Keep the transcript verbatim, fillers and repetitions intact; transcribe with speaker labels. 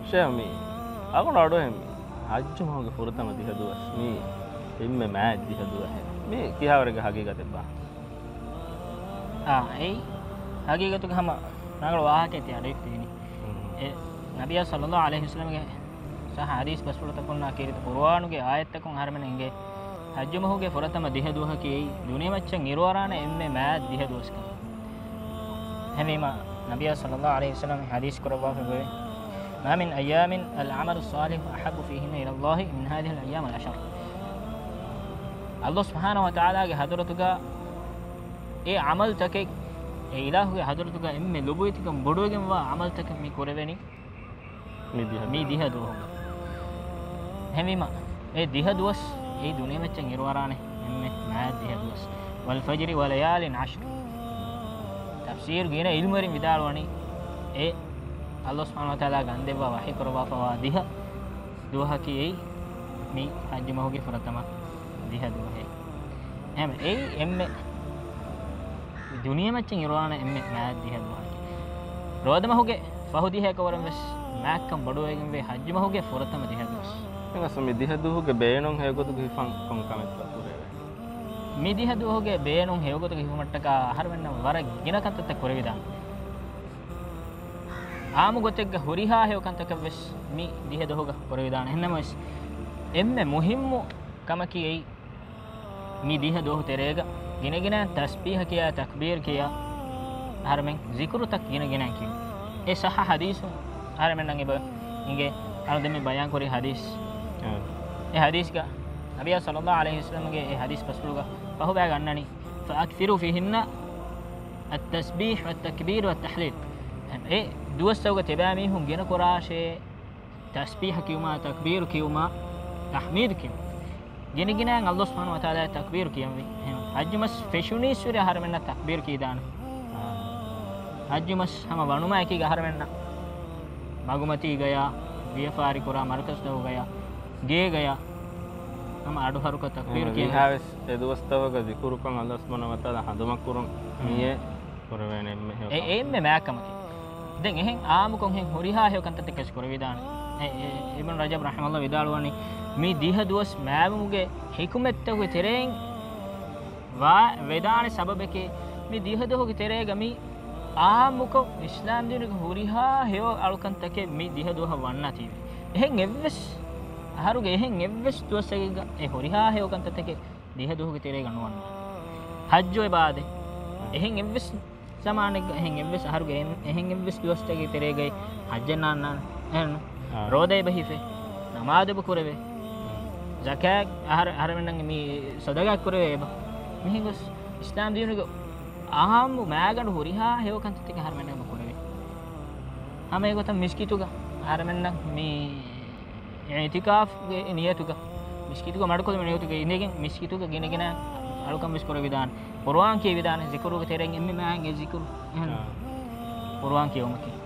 Speaker 1: ෂමි අකන අඩෝ හැමි හජ්ජු මහගේ ෆුරතම දිහදුවස් මේ එම්මෙ මෑජ් දිහදුව මේ කියාවරගේ හගීගත එපා
Speaker 2: ආ ඒ හගීගතුක හැම නගල වාහකේ තිය අඩේ තියෙනි ඒ නබිය සල්ලල්ලාහු අලයිහි වසල්ලම්ගේ සහ හදීස් බස්වලත කොන්නා කීරිත කුර්ආනුගේ ආයත්තකම් හරමනෙන්ගේ හජ්ජු මහගේ ෆුරතම දිහදුව කී දුනිය මච්චන් ඉරවරාන එම්මෙ මෑජ් දිහදුවස් කම හැමීම නබිය සල්ලල්ලාහු අලයිහි වසල්ලම් හදීස් කරවා ෆෙවේ ما من أيام العمل الصالح أحب فيهن إلى الله من هذه الأيام العشر الله سبحانه وتعالى حضرتك إيه عمل تكك إيه إله حضرتك إم لبويتك بدوجم وعمل تك مي كوربني مي ديه دو هم ما إيه ديه دوس إيه دنيا में चंगिर वाराने إم ما ديه دوس والفجر وليال عشر تفسير جينا علم ورين بدال واني إيه Allah subhanahu wa ta'ala gandewa wahi korwa fawa diha duha ki ei mi hajj mahuge furatama diha duha he em ei emme duniya macchen irwana emme ma diha duha roda mahuge fahu diha kowaram wes makkam boduwegen we hajj mahuge furatama diha duha
Speaker 1: enga so mi diha duhuge beenon hegotu gifan kon kametwa tureve
Speaker 2: mi diha duhuge beenon hegotu gifumattaka harwenna wara ginakantata korevidan ආමු ගොතෙක්ග හොරිහා හේවකන්තක වෙස් මි දිහ දහෝග කොරවිදාන එන්නමස් එම්මෙ මුහිම්මු කමකි එයි මි දිහ දහෝ තෙරේග ගිනගෙන තස්බීහ කියා තක්බීර් කියා හරමෙන් zikru tak ගිනගෙන කිය ඒ සහ හදීස් හරමෙන් නම් එබ ඉංගේ අර දෙමෙ බයන් කරි හදීස් ඒ හදීස් ග නබිය සල්ලල්ලාහු අලයිහි වසල්ලම් ගේ ඒ හදීස් පස්ලුග පහු බෑ ගන්නනි فاكثروا فيهن التسبيح والتكبير والتحليل ඒ දුවස්සවක තෙබෑමි හුන් ගෙන කොරාෂේ තස්බීහ කියුමා තක්බීර් කියුමා තහමීද් කියුමා ගෙනගෙන අල්ලාහ් සුබ්හානහු වතාලා තක්බීර් කියමි හජ්ජුමස් ෆෙෂුනි සූර්ය හරමෙන්න තක්බීර් කීදාන හජ්ජුමස් හැම වණුමා එකී ගහරමෙන්න මගුමති ගයා වියෆාරි කොරා මර්කස් දව ගයා ගේ ගයා හැම අඩු හරුක තක්බීර් කියන
Speaker 1: හාවස් ඒ දුවස්තවක zikrukan අල්ලාහ් සුබ්හානහු වතාලා හඳුමක් කරුන් මියේ කරවෙන එම්මෙ
Speaker 2: ඒ එම්මෙ මෑකම දැන් එහෙන් ආමුකොන් හෙන් හොරිහා හේවකන්තට කෙස් කරවිදාන ඒ ඉබ්න් රජබ් රහිමහුල්ලාහ විදාලවනි මේ දිහ දුවස් මෑමුගේ හිකුමෙත්තගේ තෙරෙන් වා වේදානේ සබබකේ මේ දිහ දහෝගේ තෙරේග මේ ආමුකො ඉස්ලාම් දිනක හොරිහා හේව අලුකන්තකේ මේ දිහ දුවහ වන්නා තීවේ එහෙන් එව්වස් අහරුගේ එහෙන් එව්වස් දුවසගේ ඒ හොරිහා හේවකන්තතකේ දිහ දහෝගේ තෙරේ ගන්නවන්න හජ්ජෝ බාදේ එහෙන් එව්වස් සමානෙක එහෙන් එව්වස් අහරුගේ එහෙන් එව්වස් දුවස්තගේ තෙරේගයි හජ්ජනාන්න එහෙන් රෝදේ බහිෆේ නමාදබ කුරවේ zakat ahar haramennan mi sadaga kurave mihin gos islam dinugo ahamu maaganu horiha hewakanta tika haramennan kurave ame gota miskituga haramennan mi i'tikaf ge niyatuga miskituga madkodu niyatuga indegen miskituga ginegena alukam mis kurave vidan qur'an ki vidan zikruga tereng emme maange zikru qur'an ki omaki